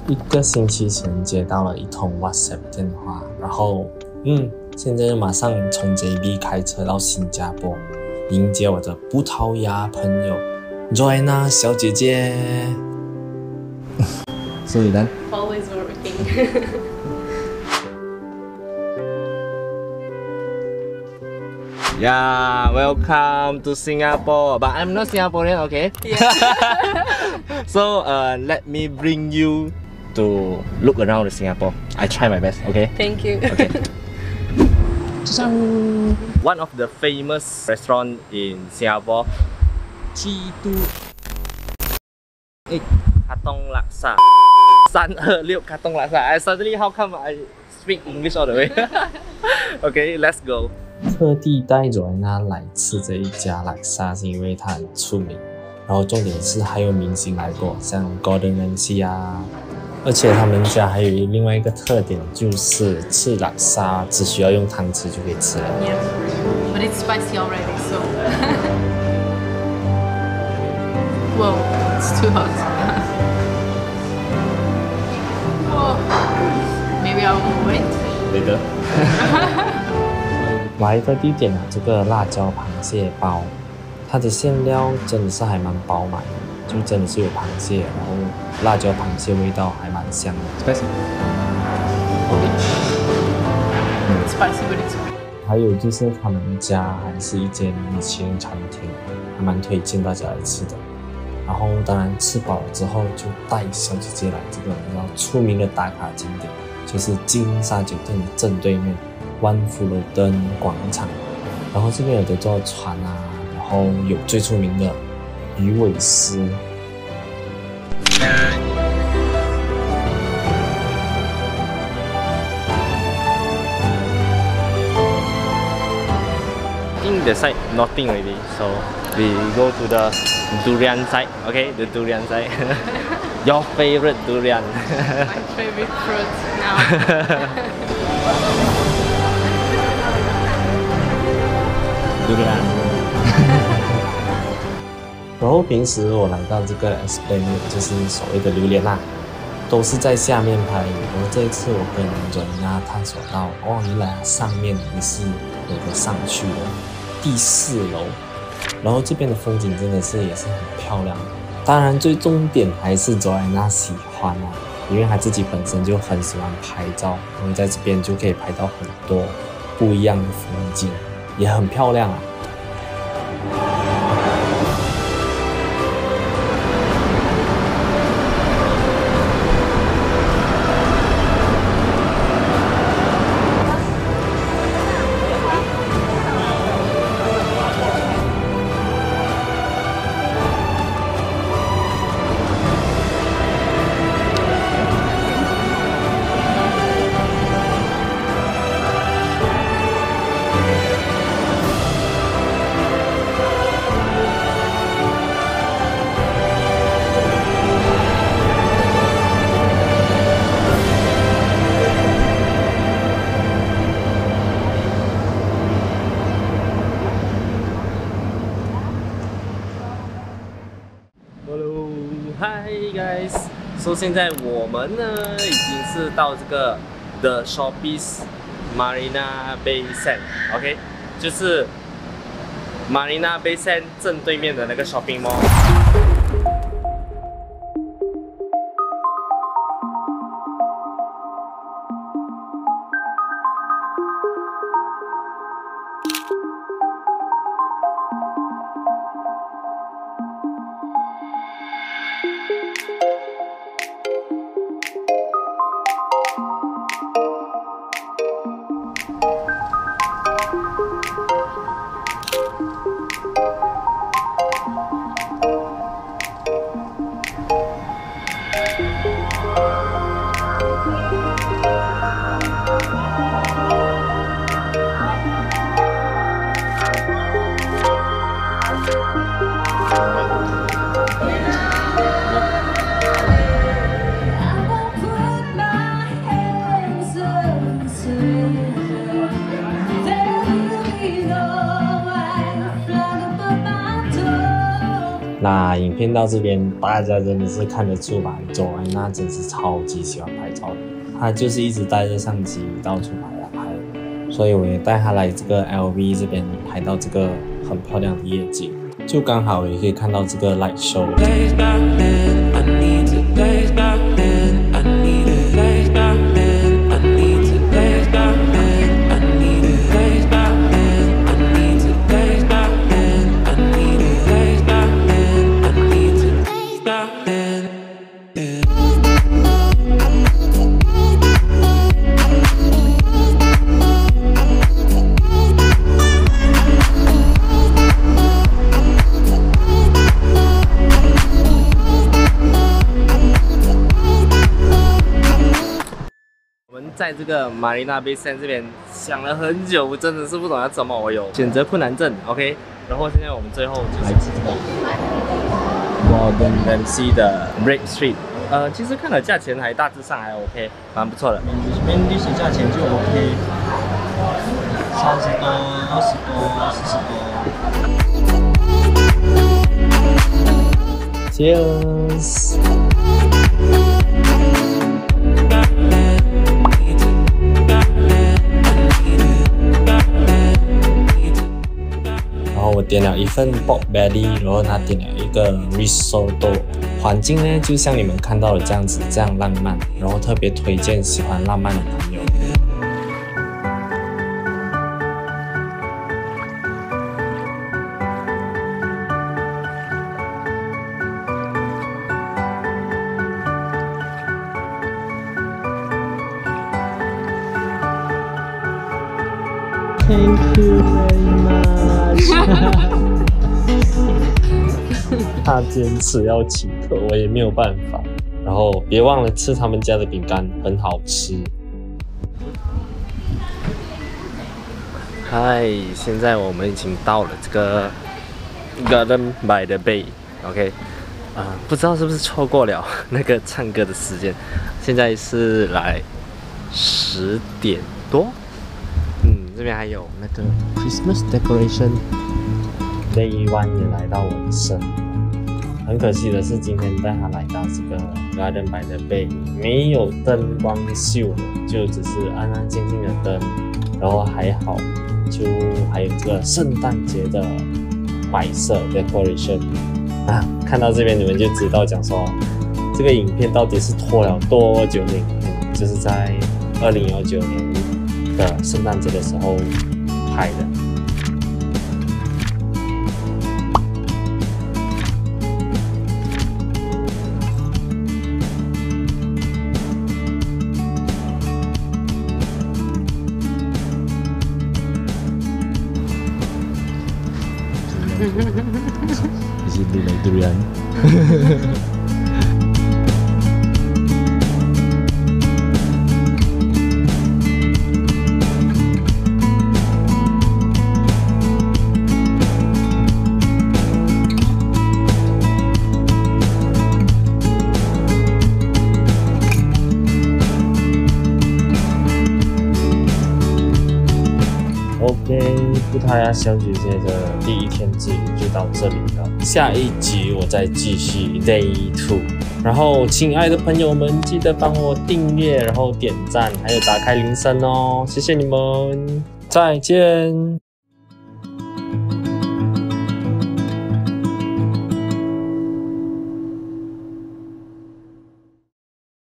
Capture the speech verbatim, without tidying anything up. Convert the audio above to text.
一个星期前接到了一通 WhatsApp 电话，然后嗯，现在就马上从 J B 开车到新加坡，迎接我的葡萄牙朋友 Joanna 小姐姐。So you done? Always working. Yeah, welcome to Singapore. But I'm not Singaporean, okay? Yeah. So uh, let me bring you to look around Singapore. I try my best, okay? Thank you. Okay. One of the famous restaurants in Singapore, G two eight Katong Laksa. 三二六 Katong Laksa. I suddenly, how come I speak English all the way? Okay, let's go. 特地带着他来吃这一家laksa是因为它很出名，然后重点是还有明星来过，像 Gordon Ramsay 啊。而且他们家还有另外一个特点，就是吃laksa只需要用汤匙就可以吃了。 Yeah, but it's spicy already, so. Whoa, it's too hot. Oh, maybe I will wait. Later. 来的地点啊，这个辣椒螃蟹包，它的馅料真的是还蛮饱满的，就真的是有螃蟹，然后辣椒螃蟹味道还蛮香的。Spicy. It's spicy, but it's good. 还有就是他们家还是一间米其林餐厅，还蛮推荐大家来吃的。然后当然吃饱了之后，就带小姐姐来这个比较出名的打卡景点，就是金沙酒店的正对面。湾福罗登广场，然后这边有的坐船啊，然后有最出名的鱼尾狮。In the side, nothing already, so we go to the durian side. Okay, the durian side. Your favorite durian? My favorite fruit now. Durian. 然后平时我来到这个 Esplanade 就是所谓的榴莲啦，都是在下面拍。然后这一次我跟Joanna探索到，哦，原来上面也是有个上去的第四楼。然后这边的风景真的是也是很漂亮。当然最重点还是Joanna喜欢啊，因为她自己本身就很喜欢拍照，然后在这边就可以拍到很多不一样的风景。也很漂亮啊。Hi guys， so 现在我们呢已经是到这个 The Shoppes Marina Bay Sands，OK， 就是 Marina Bay Sands 正对面的那个 shopping mall。 那影片到这边，大家真的是看得出来，左安娜真是超级喜欢拍照的。她就是一直带着相机到处拍啊拍，所以我也带她来这个 L V 这边拍到这个很漂亮的夜景，就刚好也可以看到这个 light show。 在这个 Marina Bay Sands 这边想了很久，我真的是不懂要怎么，我有选择困难症 ，OK。然后现在我们最后就来吃这个 Gordon Ramsay 的 Bread Street， 呃，其实看了价钱还大致上还 OK， 蛮不错的。 面历史价钱就 OK， 三十多、二十多、四十多。Cheers。我点了一份 pork belly， 然后他点了一个 risotto。环境呢，就像你们看到的这样子，这样浪漫，然后特别推荐喜欢浪漫的朋友。Thank you very much 。他坚持要请客，我也没有办法。然后别忘了吃他们家的饼干，很好吃。 嗨，现在我们已经到了这个 Garden by the Bay，OK， 啊、呃，不知道是不是错过了那个唱歌的时间。现在是来十点多。这边还有那个 Christmas decoration。Day One 也来到尾声，很可惜的是，今天带他来到这个 Garden by the Bay， 没有灯光秀了，就只是安安静静的灯，然后还好，就还有这个圣诞节的摆设 decoration 啊。看到这边你们就知道，讲说这个影片到底是拖了多久的影片，就是在二零一九年。的圣诞节的时候拍的。Is it like durian? OK， 葡萄牙小姐姐的第一天之旅就到这里了。下一集我再继续 Day Two。然后，亲爱的朋友们，记得帮我订阅，然后点赞，还有打开铃声哦，谢谢你们，再见。